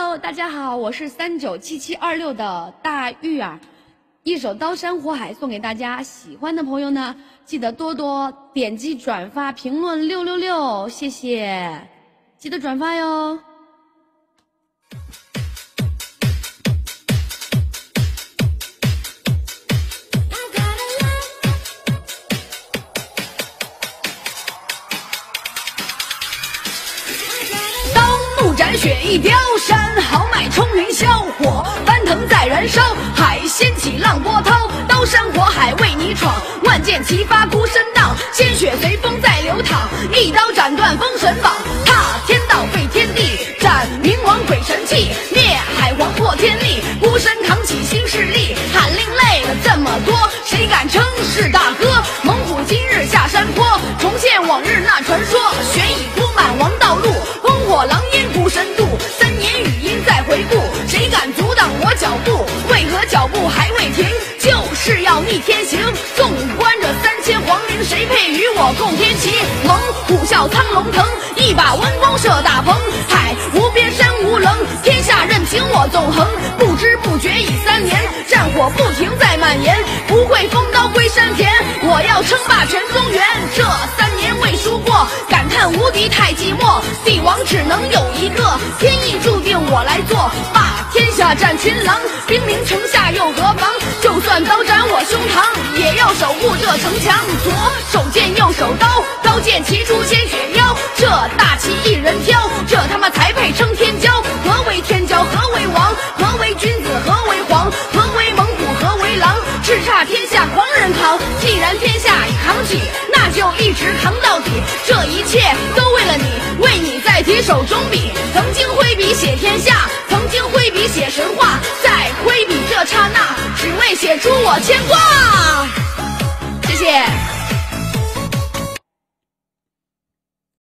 Hello， 大家好，我是397726的大玉儿，一首《刀山火海》送给大家，喜欢的朋友呢，记得多多点击转发、评论666，谢谢，记得转发哟。斩雪一雕山，豪迈冲云霄，火翻腾在燃烧，海掀起浪波涛，刀山火海为你闯，万箭齐发孤身荡，鲜血随风在流淌，一刀斩断封神榜，踏天道废天地，斩冥王鬼神气，灭海皇破天力，孤身扛起新势力，喊另类了这么多，谁敢称是大哥？猛虎今日下山坡，重现往日那传说，悬已铺满王道路，烽火狼烟孤身渡，3年语音再回顾，谁敢阻挡我脚步？为何脚步还未停？就是要逆天行，纵观这3000皇陵，谁配与我共天齐？猛虎啸苍龙腾，一把温光射大鹏，海无边山无棱，天下任凭我纵横，不知不觉已3年，战火不停在蔓延，不会风刀归山田，我要称霸全中原，这3年未输过，感叹无敌太寂寞，帝王只能有一个，天意注定我来做，霸天下战群狼，兵临城下又何妨？就算刀斩我胸膛，也要守护这城墙。左手剑右手刀，刀剑齐出鲜血飙，这大旗一人挑，这他妈才配称天骄。何为天骄？何为王？何为君子？何为皇？何为猛虎？何为狼？叱咤天下狂人扛，既然天下已扛起，那就一直扛到底。这一切都为了你，为你在提手中笔，曾经挥笔写天下，曾经挥笔写神话，在挥笔这刹那，只为写出我牵挂。谢谢。